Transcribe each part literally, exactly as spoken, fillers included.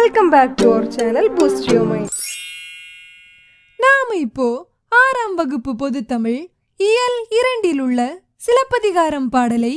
Welcome back to our channel Boost Your Mind. நாம இப்போ ஆறாம் வகுப்பு பொது தமிழ் இயல் இரண்டில் உள்ள சிலப்பதிகாரம் பாடலை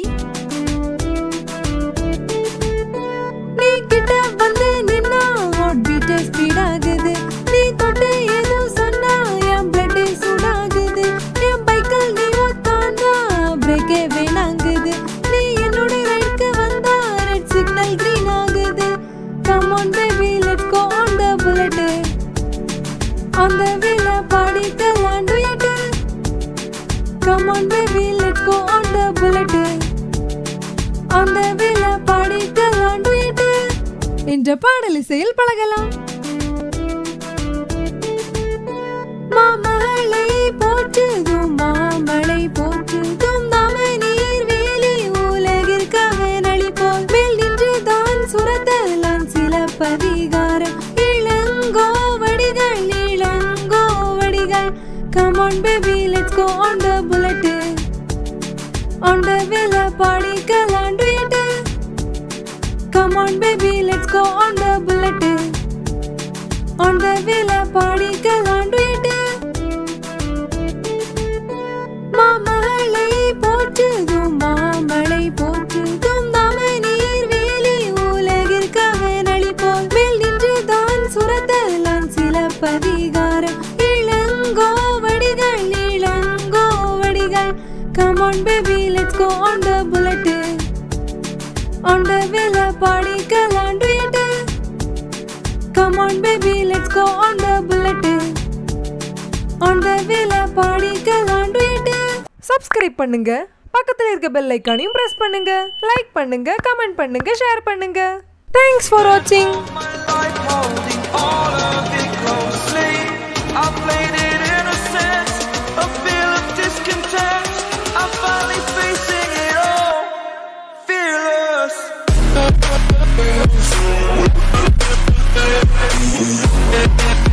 நீ கிட்ட வந்து நின்னா ஹார்ட் பீட் ஸ்பீட் ஆகுது நீ தொட்டு ஏதோ சொன்னா என் பிளட் சூடாகுது என் பைக்கில் நீ ஓட்டாண்டா பிரேக்கே வேணாங்குது நீ என்னோட ரைட்க்கு வந்தா ரெட் சிக்னல் கிரீன் ஆகுது come on baby let's go on the bullet on the wheel பாடிக்கலாம் duet come on baby let's go on the bullet on the wheel பாடிக்கலாம் duet என்ற பாடல் இசையில் பழகலாம் மாமலை போற்றுதும் மாமலை போற்றுதும் நமநீர் வேலி உலகிற்காக நளிப்போல் மேல் நின்றுதான் சுரத்தலாம் Silappatikaram Ilango Adigal Ilango Adigal come on baby let's go on the bullet on the wheel பாடிக்கலாம் duet come on baby let's go on the bullet on the wheel பாடிக்கலாம் duet மாமலை போற்றுதும் மாமலை போற்றுதும் நமநீர் வேலி உலகிற்காக நளிப்போல் மேல் நின்றுதான் சுரத்தலாம் Silappatikaram Ilango Adigal Ilango Adigal come on baby let's go on the bullet on the wheel பாடிக்கலாம் duet come on baby let's go on the bullet on the wheel பாடிக்கலாம் duet சப்ஸ்கிரைப் பண்ணுங்க பக்கத்துல இருக்க பெல் ஐகானையும் பிரஸ் பண்ணுங்க லைக் பண்ணுங்க கமெண்ட் பண்ணுங்க ஷேர் பண்ணுங்க Thanks for watching. Fearless.